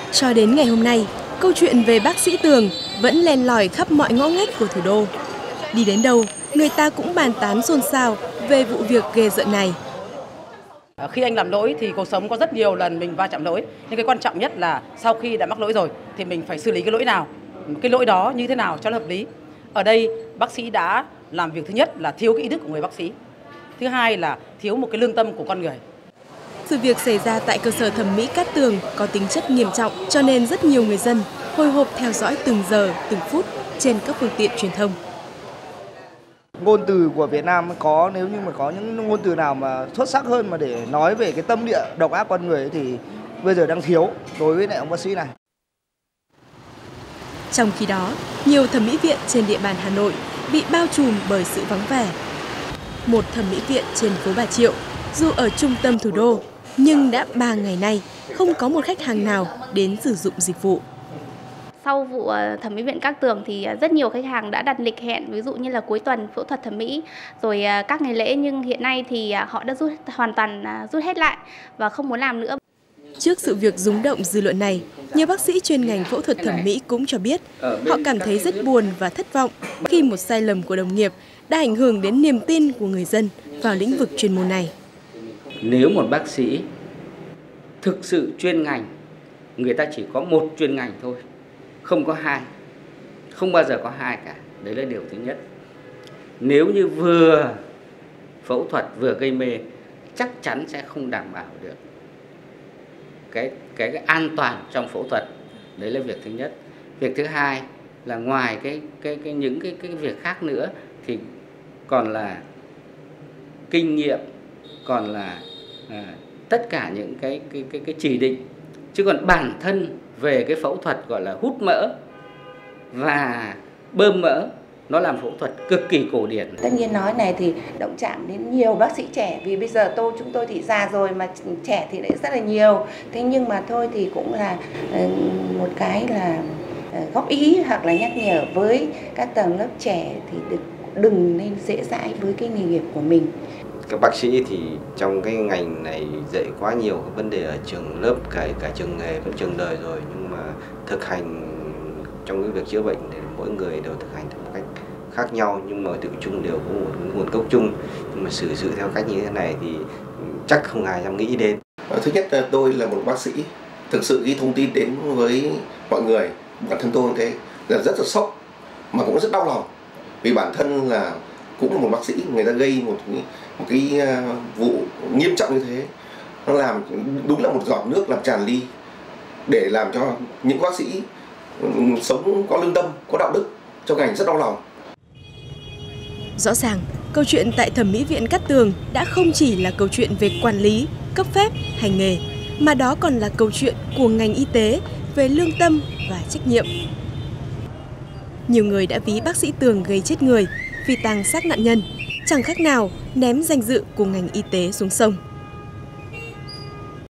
Cho đến ngày hôm nay, câu chuyện về bác sĩ Tường vẫn len lỏi khắp mọi ngõ ngách của thủ đô. Đi đến đâu, người ta cũng bàn tán xôn xao về vụ việc ghê rợn này. Khi anh làm lỗi thì cuộc sống có rất nhiều lần mình va chạm lỗi. Nhưng cái quan trọng nhất là sau khi đã mắc lỗi rồi thì mình phải xử lý cái lỗi nào, cái lỗi đó như thế nào cho nó hợp lý. Ở đây bác sĩ đã làm việc thứ nhất là thiếu cái ý thức của người bác sĩ. Thứ hai là thiếu một cái lương tâm của con người. Sự việc xảy ra tại cơ sở thẩm mỹ Cát Tường có tính chất nghiêm trọng cho nên rất nhiều người dân hồi hộp theo dõi từng giờ, từng phút trên các phương tiện truyền thông. Ngôn từ của Việt Nam có, nếu như mà có những ngôn từ nào mà xuất sắc hơn mà để nói về cái tâm địa độc ác con người ấy thì bây giờ đang thiếu đối với lại ông bác sĩ này. Trong khi đó, nhiều thẩm mỹ viện trên địa bàn Hà Nội bị bao trùm bởi sự vắng vẻ. Một thẩm mỹ viện trên phố Bà Triệu, dù ở trung tâm thủ đô, nhưng đã 3 ngày nay không có một khách hàng nào đến sử dụng dịch vụ. Sau vụ thẩm mỹ viện Cát Tường thì rất nhiều khách hàng đã đặt lịch hẹn, ví dụ như là cuối tuần phẫu thuật thẩm mỹ, rồi các ngày lễ, nhưng hiện nay thì họ đã hoàn toàn rút hết lại và không muốn làm nữa. Trước sự việc rúng động dư luận này, nhiều bác sĩ chuyên ngành phẫu thuật thẩm mỹ cũng cho biết họ cảm thấy rất buồn và thất vọng khi một sai lầm của đồng nghiệp đã ảnh hưởng đến niềm tin của người dân vào lĩnh vực chuyên môn này. Nếu một bác sĩ thực sự chuyên ngành, người ta chỉ có một chuyên ngành thôi, không có hai, không bao giờ có hai cả. Đấy là điều thứ nhất. Nếu như vừa phẫu thuật vừa gây mê, chắc chắn sẽ không đảm bảo được cái an toàn trong phẫu thuật. Đấy là việc thứ nhất. Việc thứ hai là ngoài những cái việc khác nữa thì còn là kinh nghiệm, còn là tất cả những cái chỉ định. Chứ còn bản thân về cái phẫu thuật gọi là hút mỡ và bơm mỡ, nó làm phẫu thuật cực kỳ cổ điển. Tất nhiên nói này thì động chạm đến nhiều bác sĩ trẻ, vì bây giờ chúng tôi thì già rồi mà trẻ thì lại rất là nhiều. Thế nhưng mà thôi thì cũng là một cái là góp ý hoặc là nhắc nhở với các tầng lớp trẻ thì đừng nên dễ dãi với cái nghề nghiệp của mình. Các bác sĩ thì trong cái ngành này dạy quá nhiều cái vấn đề ở trường lớp, cả trường nghề và trường đời rồi, nhưng mà thực hành trong cái việc chữa bệnh thì mỗi người đều thực hành theo một cách khác nhau, nhưng mà tự chung đều có một nguồn gốc chung, nhưng mà xử sự theo cách như thế này thì chắc không ai dám nghĩ đến. Thứ nhất là tôi là một bác sĩ, thực sự ghi thông tin đến với mọi người, bản thân tôi thế là rất là sốc mà cũng rất đau lòng, vì bản thân là cũng là một bác sĩ, người ta gây một cái vụ nghiêm trọng như thế, nó làm đúng là một giọt nước làm tràn ly để làm cho những bác sĩ sống có lương tâm, có đạo đức trong ngành rất đau lòng. Rõ ràng, câu chuyện tại thẩm mỹ viện Cát Tường đã không chỉ là câu chuyện về quản lý, cấp phép, hành nghề, mà đó còn là câu chuyện của ngành y tế về lương tâm và trách nhiệm. Nhiều người đã ví bác sĩ Tường gây chết người, phi tang xác nạn nhân, chẳng khác nào ném danh dự của ngành y tế xuống sông.